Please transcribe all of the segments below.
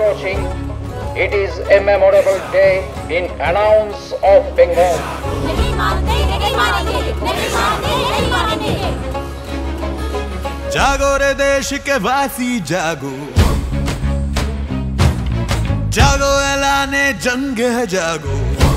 approaching. It is a memorable day in annals of Bengal. जागो रे देश के वासी जागो, जागो ऐलाने जंग है जागो,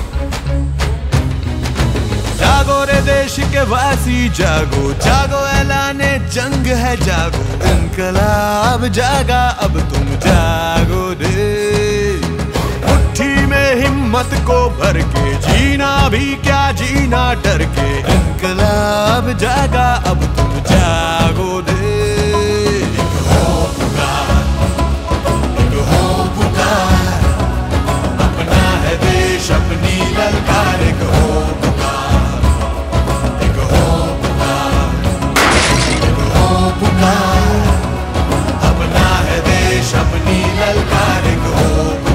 जागो रे देश के वासी जागो, जागो ऐलाने जंग है जागो, इनकलाब जागा अब तुम जागो रे, मुट्ठी में हिम्मत को भर के जीना भी क्या जीना डर के, इनकलाब जागा अब तुम जागो रे। अपना है देश अपनी ललकार, एक हो पुकार, एक हो पुकार, एक हो पुकार, अपना है देश अपनी ललकार, एक हो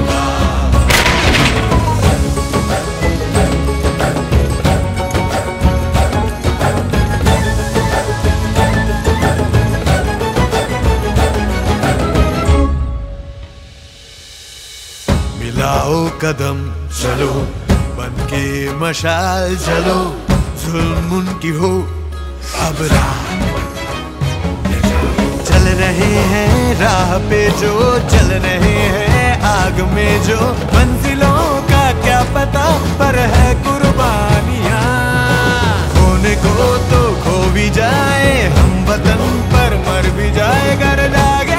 मिलाओ कदम चलो बनके मशाल चलो, जुल्म उनकी हो अब राह, चल रहे हैं राह पे जो, चल रहे हैं आग में जो, मंजिलों का क्या पता पर है कुर्बानियां, खोने को तो खो भी जाए हम वतन पर मर भी जाए, घर जागे